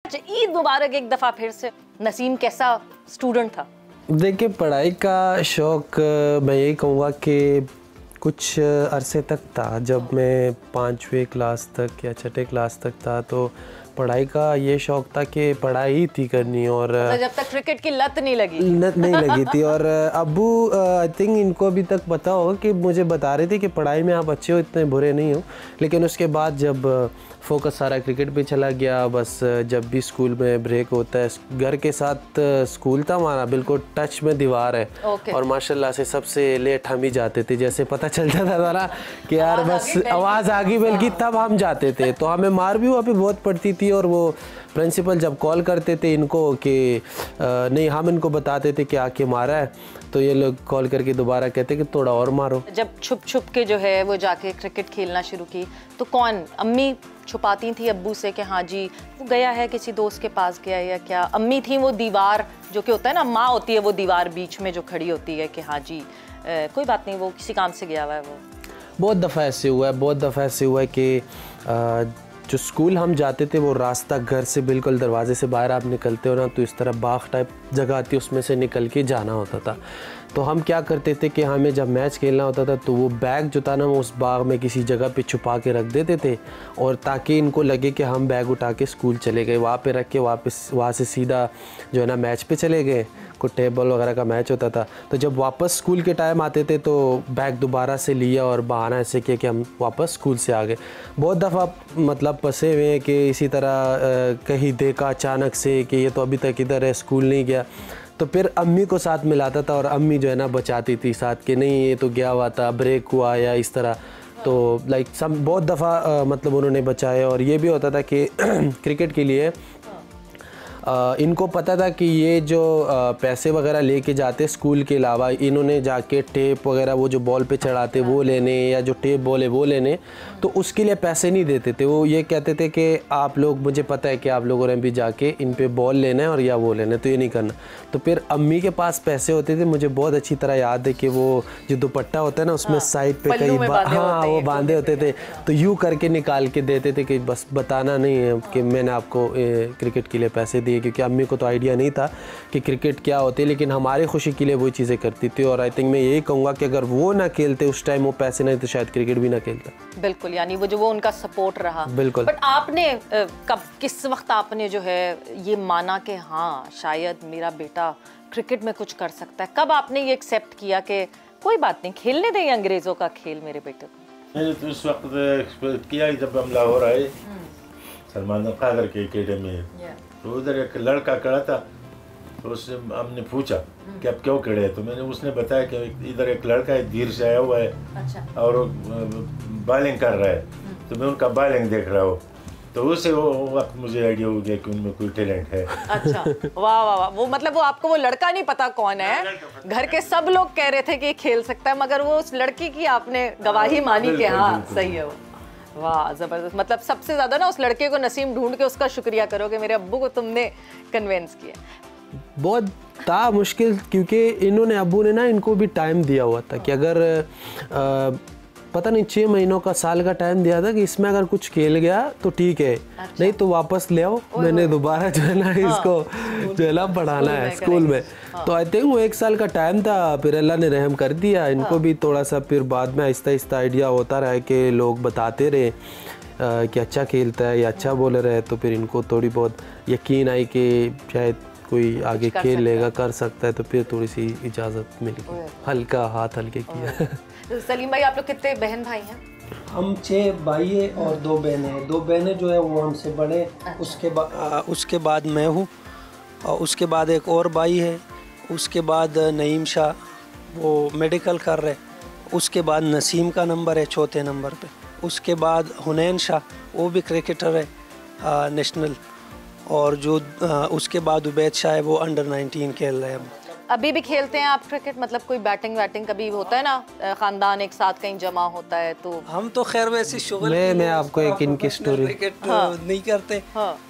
अच्छा, ईद मुबारक एक दफ़ा फिर से। नसीम कैसा स्टूडेंट था? देखिए, पढ़ाई का शौक़ मैं यही कहूँगा कि कुछ अरसे तक था। जब मैं 5वीं क्लास तक या 6ठी क्लास तक था तो पढ़ाई का ये शौक़ था कि पढ़ाई ही थी करनी, और जब तक क्रिकेट की लत नहीं लगी थी। और अब्बू आई थिंक इनको अभी तक पता होगा कि मुझे बता रहे थे कि पढ़ाई में आप अच्छे हो, इतने बुरे नहीं हो। लेकिन उसके बाद जब फोकस सारा क्रिकेट पे चला गया, बस जब भी स्कूल में ब्रेक होता है, घर के साथ स्कूल था हमारा, बिल्कुल टच में दीवार है। और माशाल्लाह से सबसे लेट हम ही जाते थे। जैसे पता चल जाता था ना कि यार बस आवाज़ आ गई, बल्कि तब हम जाते थे। तो हमें मार भी वहाँ पे बहुत पड़ती थी, और वो प्रिंसिपल जब कॉल करते थे इनको कि नहीं, हम इनको बताते थे कि आके मारा है, तो ये लोग कॉल करके दोबारा कहते कि थोड़ा और मारो। जब छुप छुप के जो है वो जाके क्रिकेट खेलना शुरू की, तो कौन, अम्मी छुपाती थी अब्बू से कि हाँ जी वो गया है किसी दोस्त के पास गया है या क्या? अम्मी थी वो दीवार जो कि होता है ना, माँ होती है वो दीवार बीच में जो खड़ी होती है कि हाँ जी कोई बात नहीं, वो किसी काम से गया हुआ है। वो बहुत दफ़ा ऐसे हुआ है कि जो स्कूल हम जाते थे वो रास्ता घर से बिल्कुल दरवाजे से बाहर आप निकलते हो ना, तो इस तरह बाग टाइप जगह आती है, उसमें से निकल के जाना होता था। तो हम क्या करते थे कि हमें जब मैच खेलना होता था तो वो बैग जो था ना, वो उस बाग में किसी जगह पे छुपा के रख देते थे, और ताकि इनको लगे कि हम बैग उठा के स्कूल चले गए, वहाँ पे रख के वापस वहाँ से सीधा जो है ना मैच पे चले गए। कोई टेबल वगैरह का मैच होता था, तो जब वापस स्कूल के टाइम आते थे तो बैग दोबारा से लिया और बहाना ऐसे किया कि हम वापस स्कूल से आ गए। बहुत दफ़ा मतलब फंसे हुए हैं कि इसी तरह कहीं देखा अचानक से कि ये तो अभी तक इधर है, स्कूल नहीं गया, तो फिर अम्मी को साथ मिलाता था, और अम्मी जो है ना बचाती थी साथ कि नहीं ये तो गया हुआ था, ब्रेक हुआ या इस तरह। तो लाइक सब बहुत दफ़ा मतलब उन्होंने बचाया। और ये भी होता था कि क्रिकेट के लिए इनको पता था कि ये जो पैसे वगैरह लेके जाते स्कूल के अलावा, इन्होंने जाके टेप वगैरह वो जो बॉल पे चढ़ाते वो लेने, या जो टेप बॉल है वो लेने, तो उसके लिए पैसे नहीं देते थे। वो ये कहते थे कि आप लोग, मुझे पता है कि आप लोगों ने भी जाके इन पे बॉल लेना है और या वो लेना है, तो ये नहीं करना। तो फिर अम्मी के पास पैसे होते थे, मुझे बहुत अच्छी तरह याद है कि वो जो दुपट्टा होता है ना, उसमें साइड पे कई वो बांधे होते थे, तो यूँ करके निकाल के देते थे कि बस बताना नहीं है कि मैंने आपको क्रिकेट के लिए पैसे दिए, क्योंकि अम्मी को तो आइडिया नहीं था कि क्रिकेट क्या होती है, लेकिन हमारी खुशी के लिए वो चीज़ें करती थी। और आई थिंक मैं यही कहूँगा कि अगर वो ना खेलते उस टाइम, वो पैसे नहीं तो शायद क्रिकेट भी ना खेलता। बिल्कुल, यानी वो जो वो उनका सपोर्ट रहा। बिल्कुल। बट आपने कब, किस वक्त आपने जो है ये माना कि हाँ शायद मेरा बेटा क्रिकेट में कुछ कर सकता है? कब आपने ये एक्सेप्ट किया कि कोई बात नहीं, खेलने दें अंग्रेज़ों का खेल मेरे बेटे को? मैंने तो उस वक्त किया जब हम लाहौर आए, सलमान खादर के एकेडमी, तो उधर एक लड़का खड़ा था, तो उससे हमने पूछा कि आप क्यों खड़े हैं, तो मैंने उसने बताया कि इधर एक लड़का है, धीर से आया हुआ है। अच्छा। और बॉलिंग कर रहा है, तो मैं उनका बॉलिंग देख रहा हूँ, तो उससे वो वक्त मुझे आइडिया हो गया कि उनमें कोई टैलेंट है। अच्छा, वाह वाह वाह। वो मतलब वो आपको वो लड़का नहीं पता कौन है, घर के सब लोग कह रहे थे कि खेल सकता है, मगर वो उस लड़की की आपने गवाही मानी कि हाँ सही है वो। वाह ज़बरदस्त। मतलब सबसे ज़्यादा ना उस लड़के को नसीम ढूंढ के उसका शुक्रिया करोगे, मेरे अब्बू को तुमने कन्विंस किया। बहुत था मुश्किल, क्योंकि इन्होंने, अब्बू ने ना इनको भी टाइम दिया हुआ था कि अगर पता नहीं 6 महीनों का, साल का टाइम दिया था कि इसमें अगर कुछ खेल गया तो ठीक है। अच्छा। नहीं तो वापस ले आओ, मैंने दोबारा जो है ना इसको जो है ना पढ़ाना है स्कूल में। तो आई थिंक वो 1 साल का टाइम था, फिर अल्लाह ने रहम कर दिया। इनको भी थोड़ा सा फिर बाद में आहिस्ता आहिस्ता आइडिया होता रहा कि लोग बताते रहे कि अच्छा खेलता है या अच्छा बॉलर है, तो फिर इनको थोड़ी बहुत यकीन आई कि शायद कोई आगे खेल लेगा, कर सकता है, तो फिर थोड़ी सी इजाज़त मिली, हल्का हाथ हल्के किया। सलीम भाई, आप लोग कितने बहन भाई हैं? हम 6 भाई हैं और 2 बहनें हैं। 2 बहनें जो है वो हमसे बड़े। अच्छा। उसके बाद मैं हूँ, और उसके बाद एक और भाई है, उसके बाद नईम शाह, वो मेडिकल कर रहे, उसके बाद नसीम का नंबर है 4थे नंबर पे, उसके बाद हुनैन शाह, वो भी क्रिकेटर है नेशनल, और जो उसके बाद उबैद शाह है, वो अंडर 19 खेल रहे हैं। अभी भी खेलते हैं आप क्रिकेट? मतलब कोई बैटिंग वैटिंग कभी होता है ना, खानदान एक साथ कहीं जमा होता है तो? हम तो खैर वैसे शुगर मैं आपको एक इनकी स्टोरी, क्रिकेट नहीं करते। हाँ।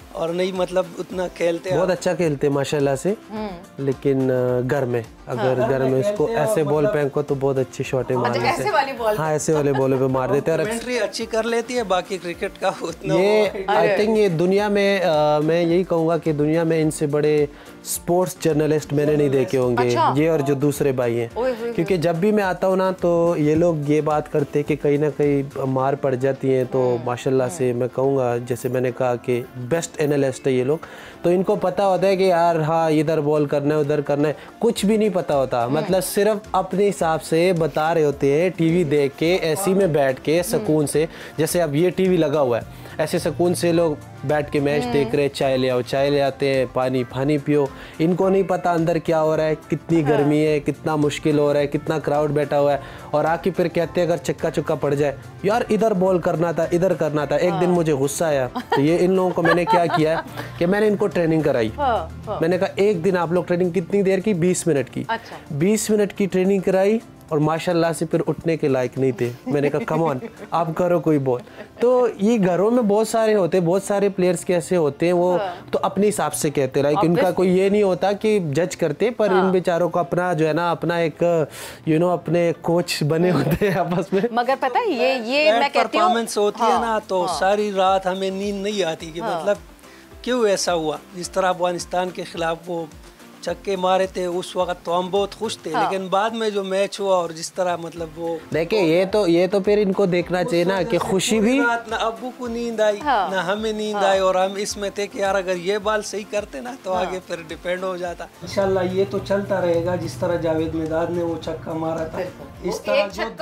और नहीं मतलब उतना खेलते बहुत अच्छा खेलते हैं माशाल्लाह से, लेकिन घर में अगर घर में इसको ऐसे बॉल फेंको तो बहुत अच्छी शॉटें मार लेते हैं। ऐसे वाली बॉल हाँ, ऐसे वाले बॉलों पे मार देते हैं। और कमेंट्री अच्छी कर लेती है, बाकी क्रिकेट का उतना ये आई थिंक ये दुनिया में मैं यही कहूँगा कि दुनिया में इनसे बड़े स्पोर्ट्स जर्नलिस्ट मैंने नहीं देखे होंगे। ये और जो दूसरे भाई हैं, क्योंकि जब भी मैं आता हूँ ना तो ये लोग ये बात करते हैं कि कहीं ना कहीं मार पड़ जाती हैं, तो माशाल्लाह से मैं कहूँगा, जैसे मैंने कहा कि बेस्ट एनालिस्ट है ये लोग, तो इनको पता होता है कि यार हाँ इधर बॉल करना है उधर करना है, कुछ भी नहीं पता होता। मतलब सिर्फ अपने हिसाब से बता रहे होते हैं, टीवी देख के ऐसी में बैठ के सुकून से, जैसे अब ये टीवी लगा हुआ है, ऐसे सुकून से लोग बैठ के मैच देख रहे, चाय ले आओ, चाय ले आते हैं, पानी पियो। इनको नहीं पता अंदर क्या हो रहा है, कितनी गर्मी है, कितना मुश्किल हो रहा है, कितना क्राउड बैठा हुआ है, और आके फिर कहते हैं अगर चक्का चुक्का पड़ जाए, यार इधर बॉल करना था, इधर करना था। एक दिन मुझे गुस्सा आया, तो ये इन लोगों को मैंने क्या किया कि मैंने इनको ट्रेनिंग कराई। मैंने कहा एक दिन आप लोग ट्रेनिंग कितनी देर की, 20 मिनट की। 20 मिनट की ट्रेनिंग कराई, और माशाल्लाह से फिर उठने के लायक नहीं थे। मैंने कहा कम ऑन आप करो कोई बॉल। तो ये घरों में बहुत सारे होते हैं, बहुत सारे प्लेयर्स कैसे होते हैं, वो तो अपने हिसाब से कहते हैं, इनका कोई ये नहीं होता कि जज करते, पर इन बेचारों को अपना जो है ना, अपना एक अपने कोच बने होते हैं आपस में। मगर पता है ये मैं कहती हूँ परफॉर्मेंस होती है ना, तो सारी रात हमें नींद नहीं आती कि मतलब क्यों ऐसा हुआ। जिस तरह अफगानिस्तान के खिलाफ वो छक्के मारे थे उस वक्त तो हम बहुत खुश थे, लेकिन बाद में जो मैच हुआ और जिस तरह मतलब वो देखिए, ये तो फिर इनको देखना चाहिए ना कि खुशी भी, ना अब्बू को नींद आई ना हमें नींद आई, और हम इसमें थे कि यार अगर ये बाल सही करते ना तो आगे फिर डिपेंड हो जाता। इंशाल्लाह ये तो चलता रहेगा, जिस तरह जावेद मिदाद ने वो छक्का मारा था, इस तरह जो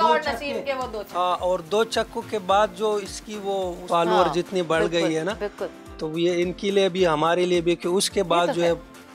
और 2 छक्कों के बाद जो इसकी वो फॉलोअर जितनी बढ़ गई है ना, तो ये इनके लिए भी हमारे लिए भी, कि उसके बाद जो है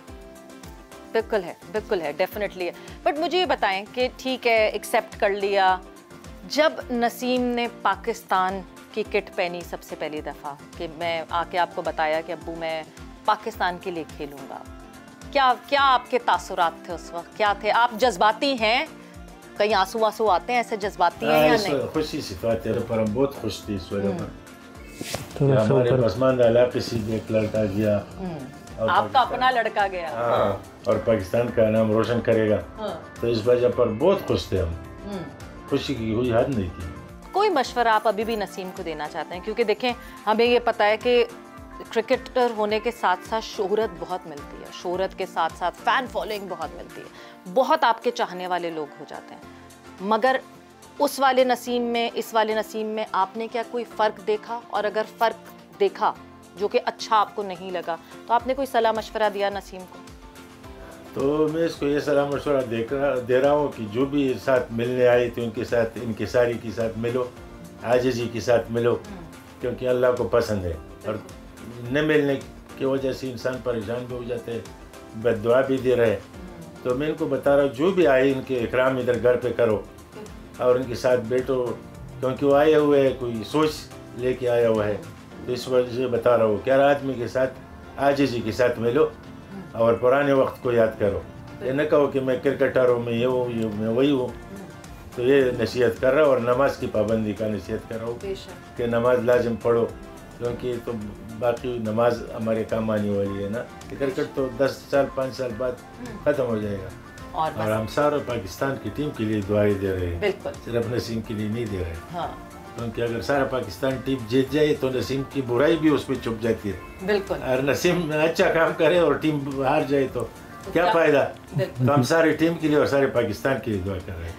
बिल्कुल है डेफिनेटली है। बट मुझे ये बताएं कि ठीक है एक्सेप्ट कर लिया, जब नसीम ने पाकिस्तान की किट पहनी सबसे पहली दफ़ा, कि मैं आके आपको बताया कि अब्बू मैं पाकिस्तान के लिए खेलूँगा, क्या आपके तासुरात थे उस वक्त, क्या थे? आप जज्बाती हैं, कहीं आंसू आते हैं, ऐसे जज्बाती हैं या नहीं? खुशी सिफात है, पर हम बहुत खुश थे इस वजह पर हमारे पसमानदा इलाके से एक लड़का गया, आपका अपना लड़का गया, और पाकिस्तान का नाम रोशन करेगा, तो इस वजह पर बहुत खुश थे हम। खुशी की कोई हद नहीं थी। कोई मशवरा आप अभी भी नसीम को देना चाहते हैं? क्योंकि देखें हमें ये पता है कि क्रिकेटर होने के साथ साथ शोहरत बहुत मिलती है, शोहरत के साथ साथ फैन फॉलोइंग बहुत मिलती है, बहुत आपके चाहने वाले लोग हो जाते हैं। मगर उस वाले नसीम में, इस वाले नसीम में आपने क्या कोई फ़र्क देखा? और अगर फ़र्क देखा जो कि अच्छा आपको नहीं लगा, तो आपने कोई सलाह मशवरा दिया नसीम को? तो मैं इसको ये सलाह मशवरा दे रहा हूँ कि जो भी साथ मिलने आए थे उनके साथ इनकिसारी के साथ मिलो, आजिज़ी के साथ मिलो, क्योंकि अल्लाह को पसंद है। और न मिलने की वजह से इंसान परेशान भी हो जाते हैं, बद्दुआ भी दे रहे। तो मैं इनको बता रहा हूँ जो भी आए इनके इकराम इधर घर पे करो और इनके साथ बैठो, क्योंकि वो आए हुए हैं, कोई सोच लेके आया हुआ है। तो इस वजह से बता रहा हूँ कि हर आदमी के साथ आजिज़ी के साथ मिलो और पुराने वक्त को याद करो। ये न कहो कि मैं क्रिकेटर हूँ, मैं ये हूँ, मैं वही हूँ। तो ये नसीहत कर रहा हूँ, और नमाज की पाबंदी का नसीहत कर रहा हूँ कि नमाज लाजिम पढ़ो, क्योंकि तो बाकी नमाज हमारे काम आने वाली है ना। क्रिकेट तो 10 साल 5 साल बाद ख़त्म हो जाएगा। और हम सारे पाकिस्तान की टीम के लिए दुआएं दे रहे हैं, सिर्फ नसीम के लिए नहीं दे रहे। क्योंकि अगर सारा पाकिस्तान टीम जीत जाए तो नसीम की बुराई भी उस पर छुप जाती है। बिल्कुल। और नसीम अच्छा काम करे और टीम हार जाए तो क्या फ़ायदा। तो हम सारी टीम के लिए और सारे पाकिस्तान के लिए दुआ कर रहे हैं।